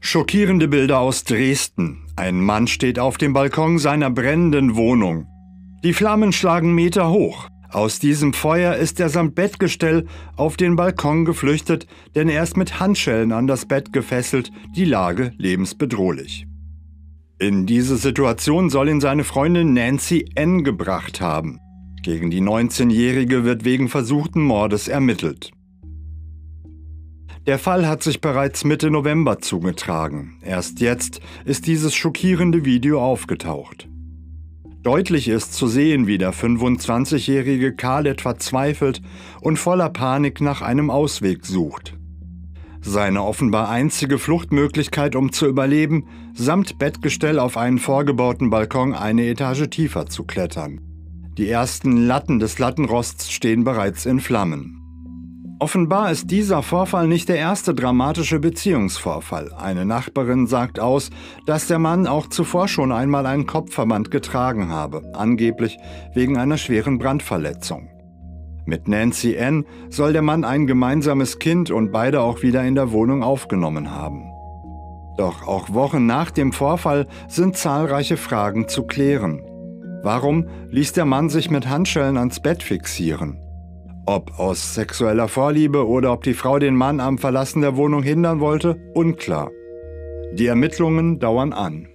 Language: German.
Schockierende Bilder aus Dresden. Ein Mann steht auf dem Balkon seiner brennenden Wohnung. Die Flammen schlagen Meter hoch. Aus diesem Feuer ist er samt Bettgestell auf den Balkon geflüchtet, denn er ist mit Handschellen an das Bett gefesselt, die Lage lebensbedrohlich. In diese Situation soll ihn seine Freundin Nancy N. gebracht haben. Gegen die 19-Jährige wird wegen versuchten Mordes ermittelt. Der Fall hat sich bereits Mitte November zugetragen. Erst jetzt ist dieses schockierende Video aufgetaucht. Deutlich ist zu sehen, wie der 25-jährige Khaled verzweifelt und voller Panik nach einem Ausweg sucht. Seine offenbar einzige Fluchtmöglichkeit, um zu überleben, samt Bettgestell auf einen vorgebauten Balkon eine Etage tiefer zu klettern. Die ersten Latten des Lattenrosts stehen bereits in Flammen. Offenbar ist dieser Vorfall nicht der erste dramatische Beziehungsvorfall. Eine Nachbarin sagt aus, dass der Mann auch zuvor schon einmal einen Kopfverband getragen habe, angeblich wegen einer schweren Brandverletzung. Mit Nancy N. soll der Mann ein gemeinsames Kind und beide auch wieder in der Wohnung aufgenommen haben. Doch auch Wochen nach dem Vorfall sind zahlreiche Fragen zu klären. Warum ließ der Mann sich mit Handschellen ans Bett fixieren? Ob aus sexueller Vorliebe oder ob die Frau den Mann am Verlassen der Wohnung hindern wollte, unklar. Die Ermittlungen dauern an.